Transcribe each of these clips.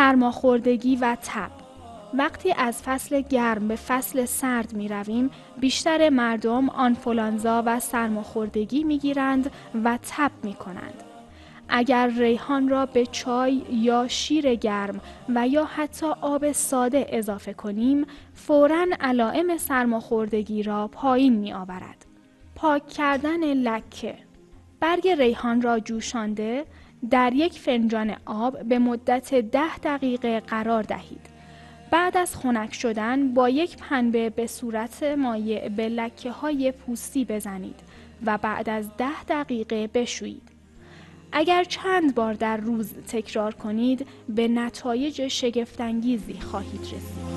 سرماخوردگی و تب. وقتی از فصل گرم به فصل سرد می رویم، بیشتر مردم آنفولانزا و سرماخوردگی می گیرند و تب می کنند. اگر ریحان را به چای یا شیر گرم و یا حتی آب ساده اضافه کنیم، فوراً علائم سرماخوردگی را پایین می آورد. پاک کردن لکه. برگ ریحان را جوشانده در یک فنجان آب به مدت 10 دقیقه قرار دهید. بعد از خنک شدن با یک پنبه به صورت مایع به لکه‌های پوستی بزنید و بعد از 10 دقیقه بشویید. اگر چند بار در روز تکرار کنید، به نتایج شگفت‌انگیزی خواهید رسید.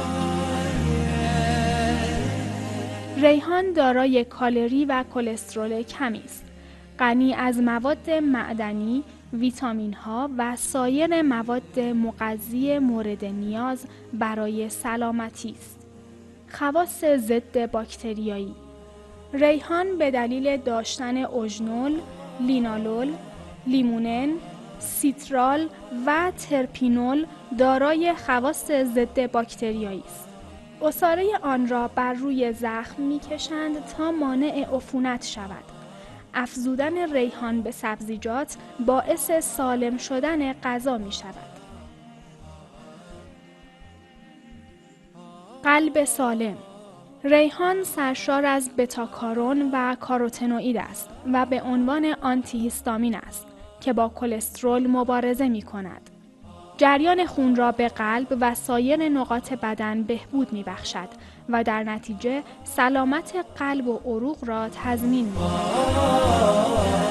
ریحان دارای کالری و کلسترول کمی است. غنی از مواد معدنی، ویتامین‌ها و سایر مواد مغذی مورد نیاز برای سلامتی است. خواص ضد باکتریایی. ریحان به دلیل داشتن اوژنول، لینالول، لیمونن، سیترال و ترپینول دارای خواص ضد باکتریایی است. عصاره آن را بر روی زخم می‌کشند تا مانع عفونت شود. افزودن ریحان به سبزیجات باعث سالم شدن غذا می شود. قلب سالم. ریحان سرشار از بتاکارون و کاروتنوئید است و به عنوان آنتی هیستامین است که با کلسترول مبارزه می کند. جریان خون را به قلب و سایر نقاط بدن بهبود می بخشد و در نتیجه سلامت قلب و عروق را تضمین می کند.